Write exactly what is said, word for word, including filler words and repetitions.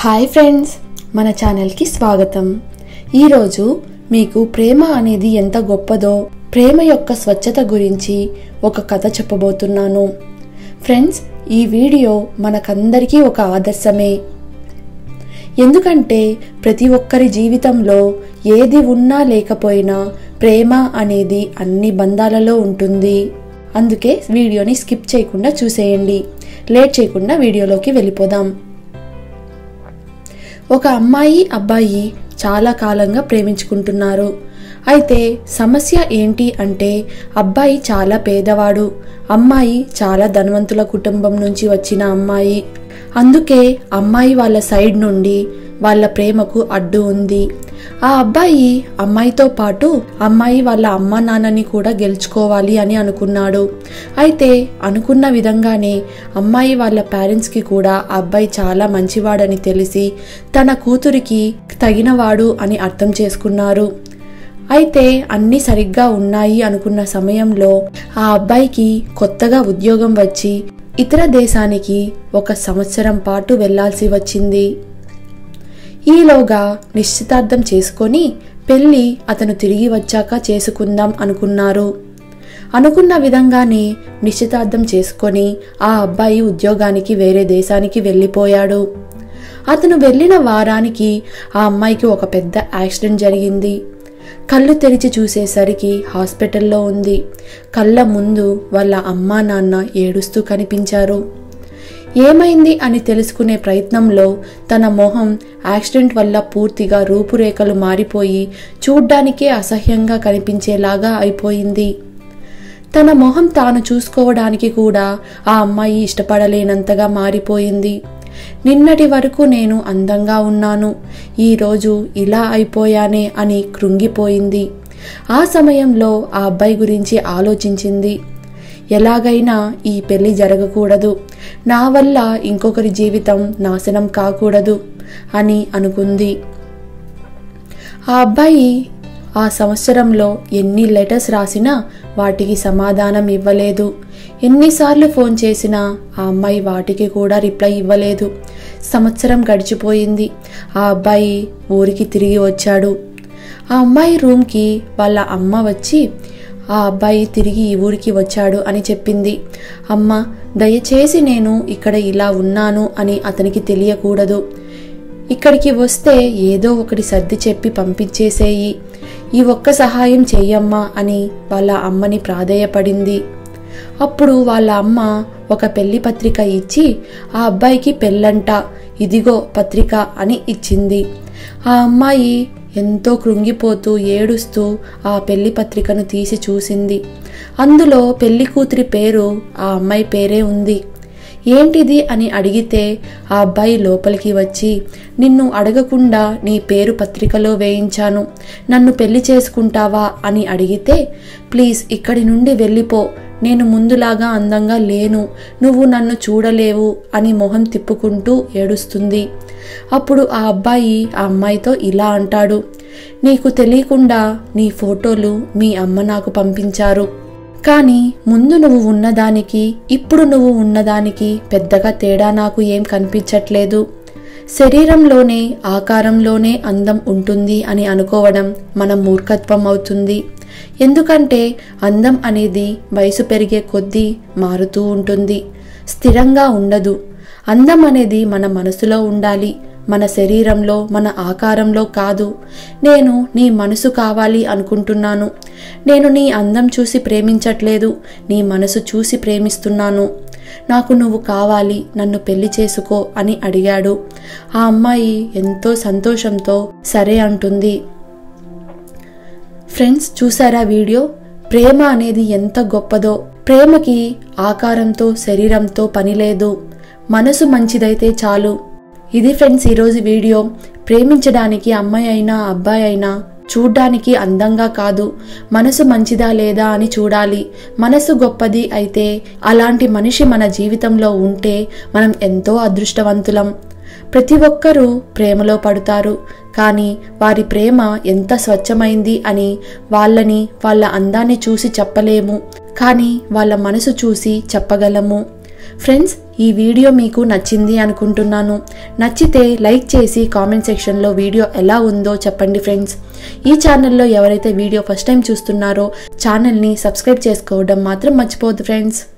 Hi friends, మన ఛానల్కి స్వాగతం. ఈరోజు మీకు ప్రేమ అనేది ఎంత గొప్పదో, ప్రేమ యొక్క స్వచ్ఛత గురించి ఒక కథ చెప్పబోతున్నాను. ఫ్రెండ్స్, ఈ వీడియో మనకందరికీ ఒక ఆదర్శమే. ఎందుకంటే ప్రతి ఒక్కరి జీవితంలో ఏది ఉన్నా లేకపోయినా ప్రేమ అనేది అన్ని బంధాలలో ఉంటుంది. అందుకే వీడియోని స్కిప్ చేయకుండా చూసేయండి. లేట్ చేయకుండా వీడియోలోకి వెళ్ళిపోదాం. ఒక అమ్మాయి అబ్బాయి చాలా కాలంగా ప్రేమించుకుంటున్నారు. అయితే సమస్య ఏంటి అంటే అబ్బాయి చాలా పేదవాడు, అమ్మాయి చాలా ధనవంతుల కుటుంబం నుంచి వచ్చిన అమ్మాయి. అందుకే అమ్మాయి వాళ్ళ సైడ్ నుండి వాళ్ళ ప్రేమకు అడ్డు ఉంది. ఆ అబ్బాయి అమ్మాయితో పాటు అమ్మాయి వాళ్ళ అమ్మ నాన్నని కూడా గెలుచుకోవాలి అని అనుకున్నాడు. అయితే అనుకున్న విధంగానే అమ్మాయి వాళ్ళ పేరెంట్స్కి కూడా ఆ అబ్బాయి చాలా మంచివాడని తెలిసి తన కూతురికి తగినవాడు అని అర్థం చేసుకున్నారు. అయితే అన్నీ సరిగ్గా ఉన్నాయి అనుకున్న సమయంలో ఆ అబ్బాయికి కొత్తగా ఉద్యోగం వచ్చి ఇతర దేశానికి ఒక సంవత్సరం పాటు వెళ్లాల్సి వచ్చింది. ఈలోగా నిశ్చితార్థం చేసుకొని పెళ్లి అతను తిరిగి వచ్చాక చేసుకుందాం అనుకున్నారు. అనుకున్న విధంగానే నిశ్చితార్థం చేసుకొని ఆ అబ్బాయి ఉద్యోగానికి వేరే దేశానికి వెళ్ళిపోయాడు. అతను వెళ్ళిన వారానికి ఆ అమ్మాయికి ఒక పెద్ద యాక్సిడెంట్ జరిగింది. కళ్ళు తెరిచి చూసేసరికి హాస్పిటల్లో ఉంది. కళ్ళ ముందు వాళ్ళ అమ్మా నాన్న ఏడుస్తూ కనిపించారు. ఏమైంది అని తెలుసుకునే ప్రయత్నంలో తన మొహం యాక్సిడెంట్ వల్ల పూర్తిగా రూపురేఖలు మారిపోయి చూడ్డానికే అసహ్యంగా కనిపించేలాగా అయిపోయింది. తన మొహం తాను చూసుకోవడానికి కూడా ఆ అమ్మాయి ఇష్టపడలేనంతగా మారిపోయింది. నిన్నటి వరకు నేను అందంగా ఉన్నాను, ఈరోజు ఇలా అయిపోయానే అని కృంగిపోయింది. ఆ సమయంలో ఆ అబ్బాయి గురించి ఆలోచించింది. ఎలాగైనా ఈ పెళ్లి జరగకూడదు, నా వల్ల ఇంకొకరి జీవితం నాశనం కాకూడదు అని అనుకుంది. ఆ అబ్బాయి ఆ సంవత్సరంలో ఎన్ని లెటర్స్ రాసినా వాటికి సమాధానం ఇవ్వలేదు. ఎన్నిసార్లు ఫోన్ చేసినా ఆ అమ్మాయి వాటికి కూడా రిప్లై ఇవ్వలేదు. సంవత్సరం గడిచిపోయింది. ఆ అబ్బాయి ఊరికి తిరిగి వచ్చాడు. ఆ అమ్మాయి రూమ్కి వాళ్ళ అమ్మ వచ్చి ఆ అబ్బాయి తిరిగి ఈ ఊరికి వచ్చాడు అని చెప్పింది. అమ్మ, దయచేసి నేను ఇక్కడ ఇలా ఉన్నాను అని అతనికి తెలియకూడదు. ఇక్కడికి వస్తే ఏదో ఒకటి సర్ది చెప్పి పంపించేసేయి, ఈ ఒక్క సహాయం చెయ్యమ్మా అని వాళ్ళ అమ్మని ప్రాధేయపడింది. అప్పుడు వాళ్ళ అమ్మ ఒక పెళ్లి పత్రిక ఇచ్చి ఆ అబ్బాయికి పెళ్ళంట, ఇదిగో పత్రిక అని ఇచ్చింది. ఆ అమ్మాయి ఎంతో కృంగిపోతూ ఏడుస్తూ ఆ పెళ్లి పత్రికను తీసి చూసింది. అందులో పెళ్లి కూతురి పేరు ఆ అమ్మాయి పేరే ఉంది. ఏంటిది అని అడిగితే ఆ అబ్బాయి లోపలికి వచ్చి, నిన్ను అడగకుండా నీ పేరు పత్రికలో వేయించాను, నన్ను పెళ్లి చేసుకుంటావా అని అడిగితే, ప్లీజ్ ఇక్కడి నుండి వెళ్ళిపో, నేను ముందులాగా అందంగా లేను, నువ్వు నన్ను చూడలేవు అని మొహం తిప్పుకుంటూ ఏడుస్తుంది. అప్పుడు ఆ అబ్బాయి ఆ అమ్మాయితో ఇలా అంటాడు, నీకు తెలియకుండా నీ ఫోటోలు మీ అమ్మ నాకు పంపించారు, కానీ ముందు నువ్వు ఉన్నదానికి ఇప్పుడు నువ్వు ఉన్నదానికి పెద్దగా తేడా నాకు ఏం కనిపించట్లేదు. శరీరంలోనే ఆకారంలోనే అందం ఉంటుంది అని అనుకోవడం మన మూర్ఖత్వం అవుతుంది. ఎందుకంటే అందం అనేది వయసు పెరిగే కొద్దీ మారుతూ ఉంటుంది, స్థిరంగా ఉండదు. అందం అనేది మన మనసులో ఉండాలి, మన శరీరంలో మన ఆకారంలో కాదు. నేను నీ మనసు కావాలి అనుకుంటున్నాను, నేను నీ అందం చూసి ప్రేమించట్లేదు, నీ మనసు చూసి ప్రేమిస్తున్నాను, నాకు నువ్వు కావాలి, నన్ను పెళ్లి చేసుకో అని అడిగాడు. ఆ అమ్మాయి ఎంతో సంతోషంతో సరే అంటుంది. ఫ్రెండ్స్, చూసారా వీడియో? ప్రేమ అనేది ఎంత గొప్పదో. ప్రేమకి ఆకారంతో శరీరంతో పని లేదు, మనసు మంచిదైతే చాలు. ఇది ఫ్రెండ్స్ ఈరోజు వీడియో. ప్రేమించడానికి అమ్మాయి అయినా అబ్బాయి అయినా చూడ్డానికి అందంగా కాదు, మనసు మంచిదా లేదా అని చూడాలి. మనసు గొప్పది అయితే అలాంటి మనిషి మన జీవితంలో ఉంటే మనం ఎంతో అదృష్టవంతులం. ప్రతి ఒక్కరూ ప్రేమలో పడతారు, కానీ వారి ప్రేమ ఎంత స్వచ్ఛమైంది అని వాళ్ళని వాళ్ళ అందాన్ని చూసి చెప్పలేము, కానీ వాళ్ళ మనసు చూసి చెప్పగలము. ఫ్రెండ్స్, ఈ వీడియో మీకు నచ్చింది అనుకుంటున్నాను. నచ్చితే లైక్ చేసి కామెంట్ సెక్షన్లో వీడియో ఎలా ఉందో చెప్పండి ఫ్రెండ్స్. ఈ ఛానల్లో ఎవరైతే వీడియో ఫస్ట్ టైం చూస్తున్నారో ఛానల్ని సబ్స్క్రైబ్ చేసుకోవడం మాత్రం మర్చిపోవద్దు ఫ్రెండ్స్.